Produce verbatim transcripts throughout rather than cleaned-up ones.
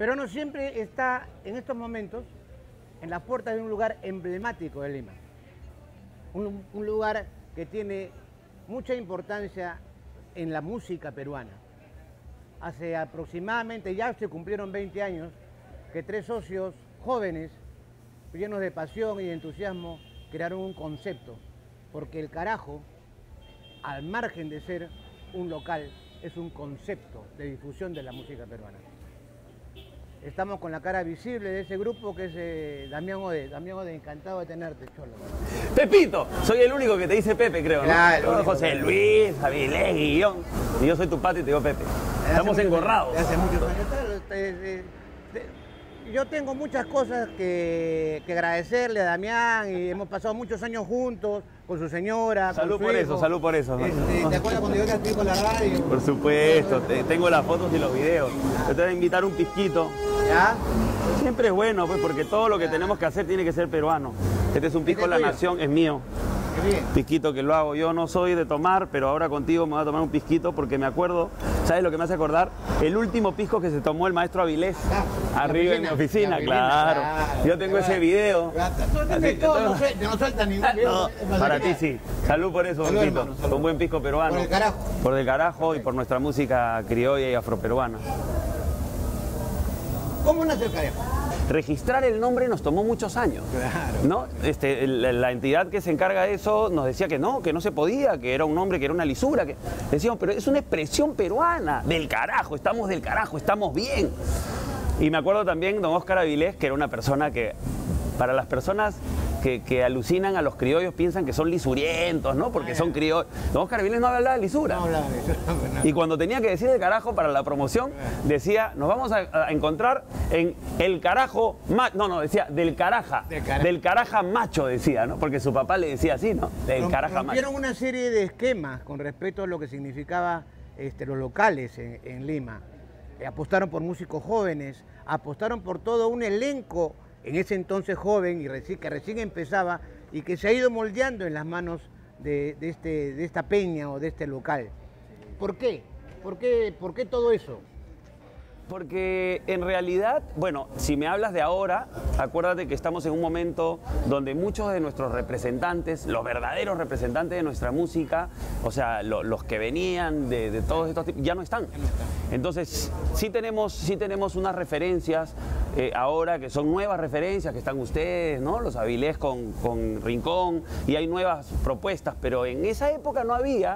Peruano siempre está en estos momentos en las puertas de un lugar emblemático de Lima. Un, un lugar que tiene mucha importancia en la música peruana. Hace aproximadamente, ya se cumplieron veinte años, que tres socios jóvenes, llenos de pasión y de entusiasmo, crearon un concepto, porque el Carajo, al margen de ser un local, es un concepto de difusión de la música peruana. Estamos con la cara visible de ese grupo que es eh, Damián Ode. Damián Ode, encantado de tenerte, cholo. Pepito, soy el único que te dice Pepe, creo, ¿no? Claro, Todo José Luis, Avilés, Guillón. Y yo soy tu pati y te digo Pepe. Estamos engorrados. Hace muchos años. Yo tengo muchas cosas que, que agradecerle a Damián y hemos pasado muchos años juntos con su señora. Salud con su por hijo. eso, salud por eso. Este, ¿Te acuerdas cuando yo te activé con la radio? Por supuesto, te, tengo las fotos y los videos. Yo te voy a invitar un pisquito. ¿Ya? Siempre es bueno, pues, porque todo lo que tenemos que hacer tiene que ser peruano. Este es un pisco La Nación, es mío. Qué bien. Pisquito que lo hago. Yo no soy de tomar, pero ahora contigo me voy a tomar un pisquito porque me acuerdo, ¿sabes lo que me hace acordar? El último pisco que se tomó el maestro Avilés, Ah, arriba en mi oficina, claro. claro. Yo tengo ese video. No tienes todo, no, suelta, no suelta ningún video. No, para ti sí. Salud por eso, Salud, Pepito. hermano, salud. Con buen pisco peruano. Por el carajo. Por el carajo y por nuestra música criolla y afroperuana. ¿Cómo nace el Carajo? Registrar el nombre nos tomó muchos años. Claro. ¿No? Este, la, la entidad que se encarga de eso nos decía que no, que no se podía, que era un nombre, que era una lisura. Que... Decíamos, pero es una expresión peruana, del carajo, estamos del carajo, estamos bien. Y me acuerdo también don Óscar Avilés, que era una persona que, para las personas que, que alucinan a los criollos, piensan que son lisurientos, ¿no? Porque son criollos. Don Óscar Avilés no hablaba de lisura. No hablaba de eso. No. Y cuando tenía que decir el carajo para la promoción, decía, nos vamos a, a encontrar en el carajo, no, no, decía, del caraja, del caraja, del caraja macho, decía, ¿no? Porque su papá le decía así, ¿no? Del Romp, caraja macho. Rompieron una serie de esquemas con respecto a lo que significaba este, los locales en, en Lima. Eh, apostaron por músicos jóvenes, apostaron por todo un elenco en ese entonces joven y reci que recién empezaba y que se ha ido moldeando en las manos de, de, este, de esta peña o de este local. ¿Por qué? ¿Por qué, por qué todo eso? Porque en realidad, bueno, si me hablas de ahora, acuérdate que estamos en un momento donde muchos de nuestros representantes, los verdaderos representantes de nuestra música, o sea, lo, los que venían de, de todos estos tipos, ya no están. Entonces, sí tenemos, sí tenemos unas referencias eh, ahora que son nuevas referencias, que están ustedes, ¿no? Los Avilés con, con Rincón, y hay nuevas propuestas, pero en esa época no había.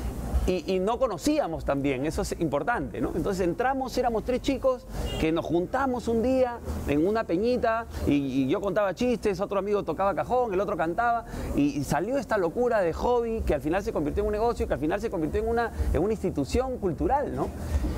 Y, y no conocíamos también, eso es importante, ¿no? Entonces entramos, éramos tres chicos que nos juntamos un día en una peñita y, y yo contaba chistes, otro amigo tocaba cajón, el otro cantaba y, y salió esta locura de hobby que al final se convirtió en un negocio, que al final se convirtió en una, en una institución cultural, ¿no?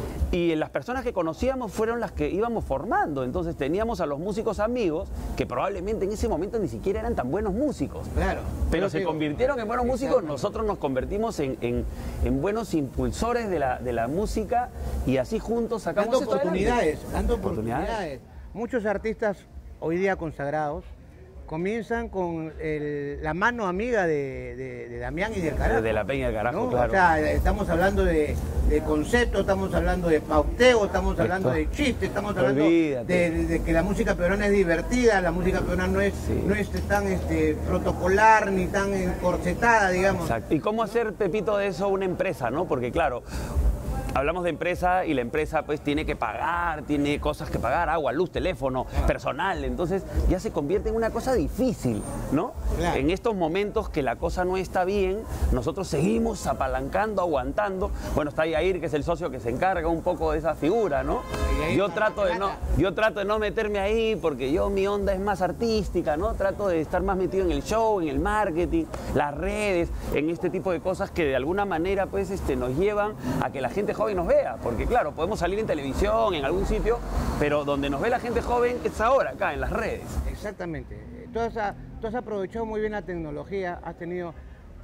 Y las personas que conocíamos fueron las que íbamos formando, entonces teníamos a los músicos amigos que probablemente en ese momento ni siquiera eran tan buenos músicos. Claro. Pero se convirtieron en buenos músicos, nosotros nos convertimos en, en, en buenos impulsores de la, de la música y así juntos sacamos dando esto oportunidades, adelante. dando oportunidades. Muchos artistas hoy día consagrados comienzan con el, la mano amiga de, de, de Damián y del Carajo. De la Peña del Carajo, ¿no? claro. O sea, estamos hablando de, de concepto, estamos hablando de pauteo, estamos hablando de chiste, estamos hablando de, de, de que la música peruana es divertida, la música peruana no es, sí. no es tan este, protocolar ni tan encorsetada, digamos. Exacto. ¿Y cómo hacer, Pepito, de eso una empresa, no? Porque claro, hablamos de empresa y la empresa pues tiene que pagar, tiene cosas que pagar, agua, luz, teléfono, claro. personal, entonces ya se convierte en una cosa difícil, ¿no? Claro. En estos momentos que la cosa no está bien, nosotros seguimos apalancando, aguantando. Bueno, está Yair, que es el socio que se encarga un poco de esa figura, ¿no? Yo trato de no, yo trato de no meterme ahí porque yo mi onda es más artística, ¿no? Trato de estar más metido en el show, en el marketing, las redes, en este tipo de cosas que de alguna manera pues este, nos llevan a que la gente joven nos vea, porque claro, podemos salir en televisión, en algún sitio, pero donde nos ve la gente joven es ahora, acá, en las redes. Exactamente. Tú has, tú has aprovechado muy bien la tecnología, has tenido...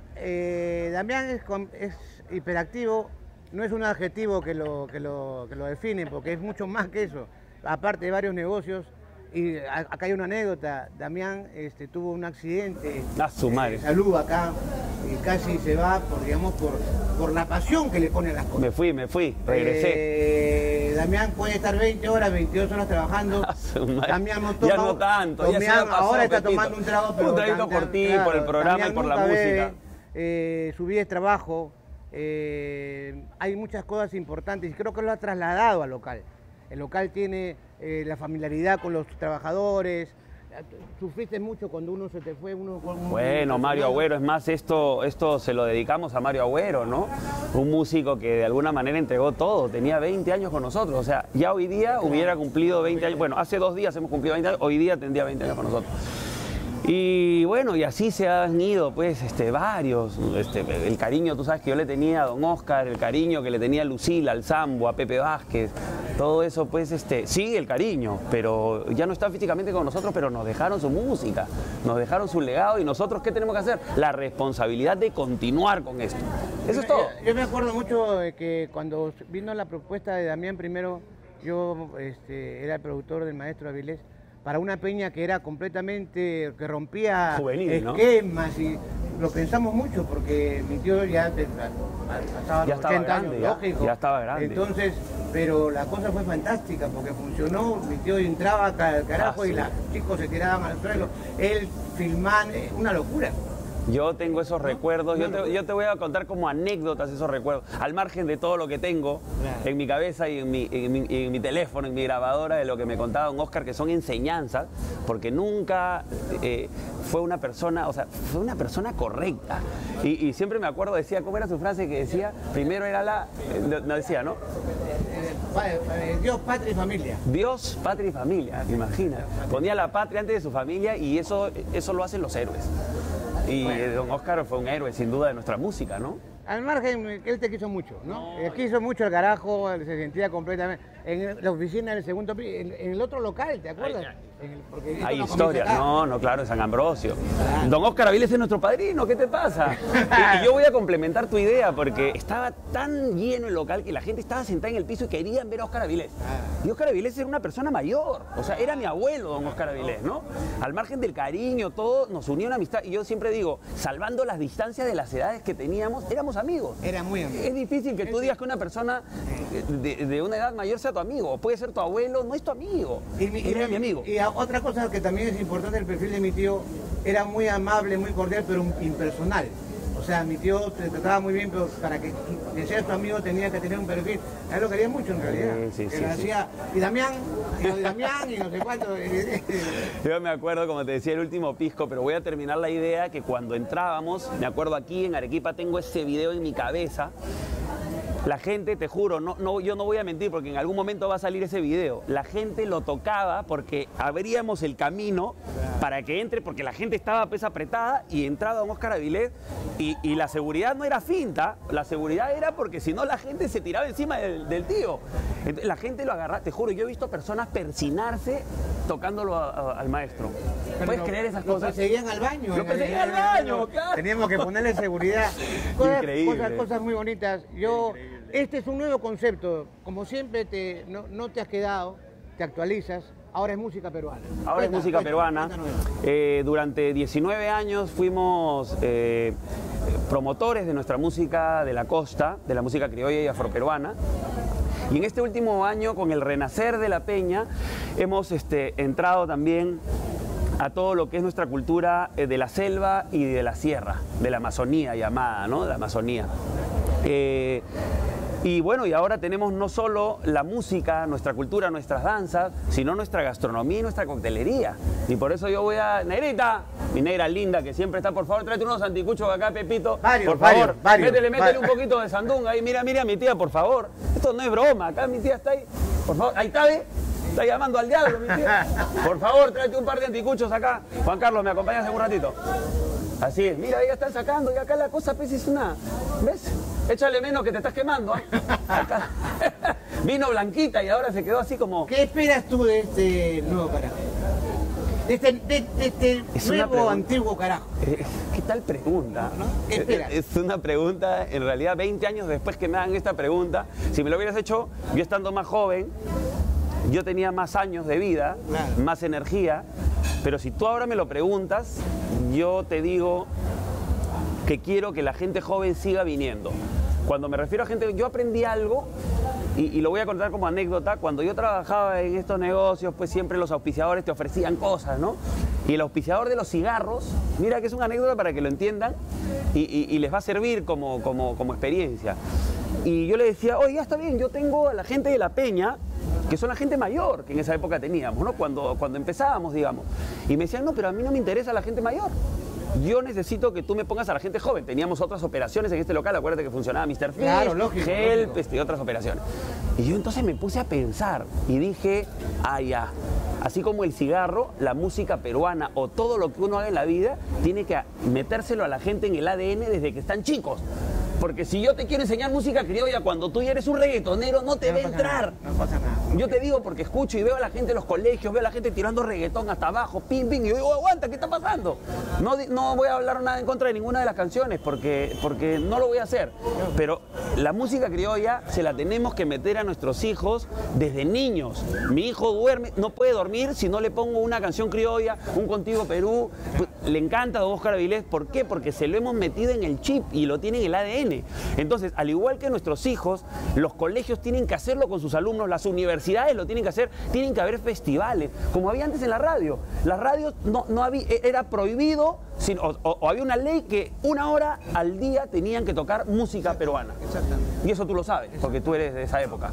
Eh, Damián es, es hiperactivo, no es un adjetivo que lo, que, lo, que lo define, porque es mucho más que eso, aparte de varios negocios. Y acá hay una anécdota, Damián este, tuvo un accidente, a su madre. Eh, salud acá, y casi se va por, digamos, por, por la pasión que le pone a las cosas. Me fui, me fui, regresé. Eh, Damián puede estar veinte horas, veintidós horas trabajando. Damián no toma, ya no tanto, Damián ya se pasó, ahora está Pepito. tomando un trago, pero un traguito por ti, claro, por el programa Damián y por la música. Bebe, eh, su vida es trabajo, eh, hay muchas cosas importantes y creo que lo ha trasladado al local. El local tiene eh, la familiaridad con los trabajadores. Sufriste mucho cuando uno se te fue. Uno, uno bueno, Mario Agüero, es más, esto, esto se lo dedicamos a Mario Agüero, ¿no? Un músico que de alguna manera entregó todo, tenía veinte años con nosotros, o sea, ya hoy día hubiera cumplido veinte años, bueno, hace dos días hemos cumplido veinte años, hoy día tendría veinte años con nosotros. Y bueno, y así se han ido pues este, varios, este, el cariño, tú sabes que yo le tenía a don Oscar, el cariño que le tenía a Lucila, al Sambo, a Pepe Vázquez, todo eso pues este, sí, el cariño, pero ya no están físicamente con nosotros, pero nos dejaron su música, nos dejaron su legado y nosotros ¿qué tenemos que hacer? La responsabilidad de continuar con esto. Eso es todo. Yo, yo me acuerdo mucho de que cuando vino la propuesta de Damián primero, yo este, era el productor del maestro Avilés, para una peña que era completamente, que rompía juvenil, esquemas, ¿no? Y lo pensamos mucho porque mi tío ya pasaba los ochenta años, ya, lógico. Ya estaba grande. Entonces, pero la cosa fue fantástica porque funcionó, mi tío entraba al carajo ah, y sí. Los chicos se tiraban al suelo, él filmando, una locura. Yo tengo esos recuerdos, yo te, yo te voy a contar como anécdotas esos recuerdos, al margen de todo lo que tengo claro. en mi cabeza y en mi, en, mi, en mi teléfono, en mi grabadora, de lo que me contaba don Oscar, que son enseñanzas, porque nunca eh, fue una persona, o sea, fue una persona correcta. Y, y siempre me acuerdo, decía, ¿cómo era su frase que decía? Primero era la, eh, no decía, ¿no? Dios, patria y familia. Dios, patria y familia, imagina. Ponía la patria antes de su familia y eso, eso lo hacen los héroes. Y bueno. Don Oscar fue un héroe, sin duda, de nuestra música, ¿no? Al margen, él te quiso mucho, ¿no? no. Él quiso mucho el carajo, se sentía completamente... En la oficina del segundo piso, en, en el otro local, ¿te acuerdas? En el, porque hay historia, no, no, claro, en San Ambrosio. Ah. Don Oscar Avilés es nuestro padrino, ¿qué te pasa? y, y yo voy a complementar tu idea, porque estaba tan lleno el local que la gente estaba sentada en el piso y querían ver a Oscar Avilés. Ah. Y Oscar Avilés era una persona mayor, o sea, era mi abuelo, don Oscar Avilés, ¿no? Al margen del cariño, todo, nos unía una amistad. Y yo siempre digo, salvando las distancias de las edades que teníamos, éramos amigos. Era muy amigos. Es difícil que tú digas que una persona de, de una edad mayor sea tu amigo, puede ser tu abuelo, no es tu amigo. Y, y, era mi amigo. Y otra cosa que también es importante, el perfil de mi tío era muy amable, muy cordial, pero impersonal. O sea, mi tío te trataba muy bien, pero para que, que seas tu amigo tenía que tener un perfil. A él lo quería mucho en realidad. Sí, sí, sí, hacía, sí. Y Damián, y Damián, y no sé cuánto. Yo me acuerdo, como te decía, el último pisco, pero voy a terminar la idea que cuando entrábamos, me acuerdo aquí en Arequipa, tengo ese video en mi cabeza. La gente, te juro, no, no, yo no voy a mentir porque en algún momento va a salir ese video. La gente lo tocaba porque abríamos el camino para que entre, porque la gente estaba pues apretada y entraba don Oscar Avilés y, y la seguridad no era finta, la seguridad era porque si no la gente se tiraba encima del, del tío. Entonces, la gente lo agarraba, te juro, yo he visto personas persinarse tocándolo a, a, al maestro. ¿Puedes lo, creer esas lo cosas? Lo perseguían al baño. Lo perseguían al baño, claro. Teníamos que ponerle seguridad. Cosas, Increíble. Cosas, cosas muy bonitas. Yo... Este es un nuevo concepto, como siempre te, no, no te has quedado, te actualizas, ahora es música peruana. Ahora cuenta, es música cuenta, peruana. Eh, durante diecinueve años fuimos eh, promotores de nuestra música de la costa, de la música criolla y afroperuana. Y en este último año, con el renacer de la peña, hemos este, entrado también a todo lo que es nuestra cultura de la selva y de la sierra, de la Amazonía llamada, ¿no? De la Amazonía. Eh, Y bueno, y ahora tenemos no solo la música, nuestra cultura, nuestras danzas, sino nuestra gastronomía y nuestra coctelería. Y por eso yo voy a... Negrita, mi negra linda que siempre está, por favor, tráete unos anticuchos acá, Pepito. Varios, por favor, varios, varios, métele, métele varios. un poquito de sandunga ahí. Mira, mira a mi tía, por favor. Esto no es broma, acá mi tía está ahí. Por favor, ahí está, ¿ve? Está llamando al diablo, mi tía. Por favor, tráete un par de anticuchos acá. Juan Carlos, ¿me acompañas en un ratito? Así es, mira, ya están sacando y acá la cosa pues es una... ¿Ves? Échale menos que te estás quemando. ¿eh? Acá. Vino blanquita y ahora se quedó así como... ¿Qué esperas tú de este nuevo carajo? De este, de, de este nuevo, antiguo carajo. Eh, ¿Qué tal pregunta? ¿No? ¿Qué esperas? Es una pregunta, en realidad, veinte años después que me hagan esta pregunta, si me lo hubieras hecho yo estando más joven, yo tenía más años de vida, claro, más energía, pero si tú ahora me lo preguntas, yo te digo que quiero que la gente joven siga viniendo. Cuando me refiero a gente, yo aprendí algo, y, y lo voy a contar como anécdota. Cuando yo trabajaba en estos negocios, pues siempre los auspiciadores te ofrecían cosas, ¿no? Y el auspiciador de los cigarros, mira que es una anécdota para que lo entiendan, y, y, y les va a servir como, como, como experiencia. Y yo le decía, oye, ya está bien, yo tengo a la gente de la Peña, que son la gente mayor que en esa época teníamos, ¿no? Cuando, cuando empezábamos, digamos. Y me decían, no, pero a mí no me interesa la gente mayor. Yo necesito que tú me pongas a la gente joven. Teníamos otras operaciones en este local, acuérdate que funcionaba míster Fish, claro, lógico, Help, lógico. y otras operaciones. Y yo entonces me puse a pensar y dije, ah, ya, así como el cigarro, la música peruana o todo lo que uno haga en la vida, tiene que metérselo a la gente en el A D N desde que están chicos. Porque si yo te quiero enseñar música criolla cuando tú ya eres un reggaetonero, no te no va a entrar. Nada, no pasa nada. Yo te digo porque escucho y veo a la gente en los colegios, veo a la gente tirando reggaetón hasta abajo, pim, pim, y yo digo, aguanta, ¿qué está pasando? No, no voy a hablar nada en contra de ninguna de las canciones porque, porque no lo voy a hacer. Pero la música criolla se la tenemos que meter a nuestros hijos desde niños. Mi hijo duerme, no puede dormir si no le pongo una canción criolla, un Contigo Perú. Pues, le encanta Don Óscar Avilés. ¿Por qué? Porque se lo hemos metido en el chip y lo tiene en el A D N. Entonces, al igual que nuestros hijos, los colegios tienen que hacerlo con sus alumnos, las universidades lo tienen que hacer, tienen que haber festivales, como había antes en la radio. Las radios no, no había, era prohibido, sino, o, o había una ley que una hora al día tenían que tocar música peruana. Exactamente. Y eso tú lo sabes, porque tú eres de esa época.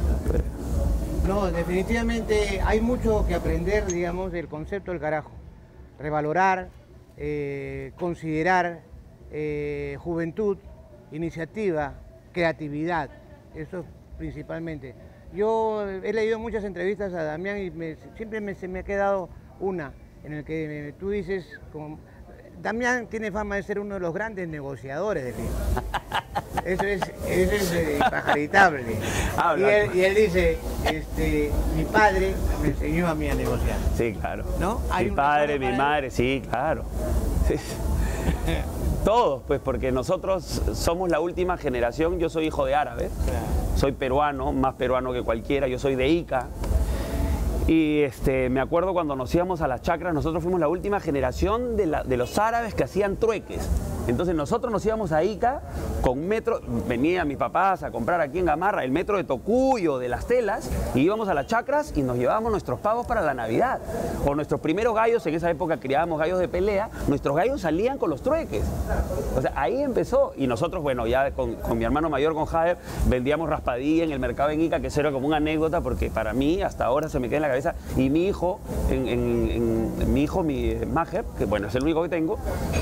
No, definitivamente hay mucho que aprender, digamos, del concepto del carajo. Revalorar, eh, considerar eh, juventud, iniciativa, creatividad, eso principalmente. Yo he leído muchas entrevistas a Damián y me, siempre me, se me ha quedado una en el que me, tú dices, como, Damián tiene fama de ser uno de los grandes negociadores del Lima. Eso es, eso es eh, pajaritable. Y él, y él dice, este, mi padre me enseñó a mí a negociar. Sí, claro. ¿No? Mi padre, mi madre, sí, claro. Sí. Todos, pues, porque nosotros somos la última generación. Yo soy hijo de árabes, soy peruano, más peruano que cualquiera, yo soy de Ica. Y este, me acuerdo cuando nos íbamos a las chacras, nosotros fuimos la última generación de, la, de los árabes que hacían trueques. Entonces nosotros nos íbamos a Ica con metro, venían mis papás a comprar aquí en Gamarra el metro de Tocuyo, de las telas, y íbamos a las chacras y nos llevábamos nuestros pavos para la Navidad. O nuestros primeros gallos, en esa época criábamos gallos de pelea, nuestros gallos salían con los trueques. O sea, ahí empezó. Y nosotros, bueno, ya con, con mi hermano mayor, con Jader, vendíamos raspadilla en el mercado en Ica, que eso era como una anécdota, porque para mí hasta ahora se me queda en la cabeza. Y mi hijo, en, en, en, mi hijo, mi Maher, que bueno, es el único que tengo,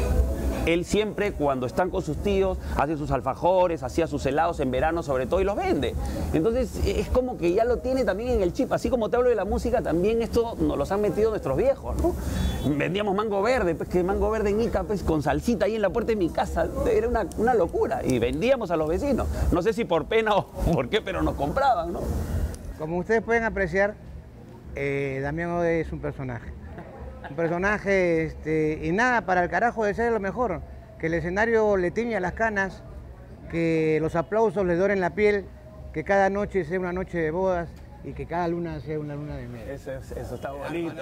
él siempre, cuando están con sus tíos, hace sus alfajores, hacía sus helados en verano sobre todo y los vende. Entonces es como que ya lo tiene también en el chip. Así como te hablo de la música, también esto nos los han metido nuestros viejos, ¿no? Vendíamos mango verde, pues que mango verde en Ica, pues con salsita ahí en la puerta de mi casa. Era una, una locura. Y vendíamos a los vecinos. No sé si por pena o por qué, pero nos compraban, ¿no? Como ustedes pueden apreciar, eh, Damián Ode es un personaje. Un personaje, este, y nada, para el carajo de ser lo mejor, que el escenario le tiña las canas, que los aplausos le doren la piel, que cada noche sea una noche de bodas y que cada luna sea una luna de miel. Eso, eso está bonito.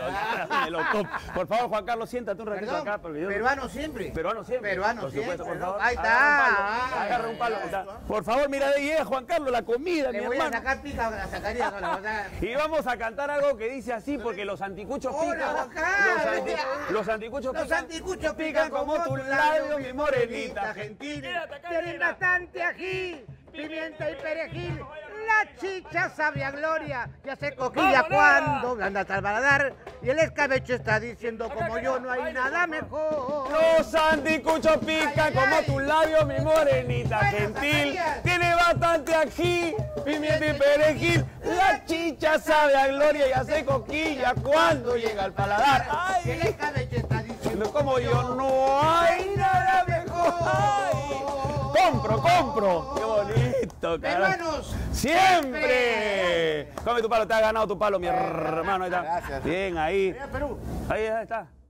Por favor, Juan Carlos, siéntate un ratito Perdón, acá. Porque yo... Peruano siempre. Peruano siempre. Peruano por supuesto, siempre, por favor. ¿no? Ahí está. Agarra un palo. Agarra un palo. Por favor, mira de llega, Juan Carlos, la comida, Le mi voy hermano. a sacar pica, la sacaría sola, o sea... Y vamos a cantar algo que dice así, porque los anticuchos Hola, pican. Juan Carlos. Los, anti... los anticuchos Los pican. anticuchos pican como tus labios, mi morenita gentil. Mírate acá, Tienen mira. bastante ají, pimienta y perejil. La chicha sabe a gloria, ya se coquilla cuando blanda hasta el paladar. Y el escabeche está diciendo, como yo no hay nada mejor. Los anticuchos pican como tus labios, mi morenita gentil. Tiene bastante ají, pimienta y perejil. La chicha sabe a gloria y hace coquilla cuando llega al paladar. Y el escabeche está diciendo, Como yo no hay nada mejor. Ay. Compro, compro. Qué bonito, carajo. Peruanos, ¡Siempre! Come tu palo, te has ganado tu palo, mi hermano. Ahí está. Gracias. Bien, ahí. Perú. Ahí está.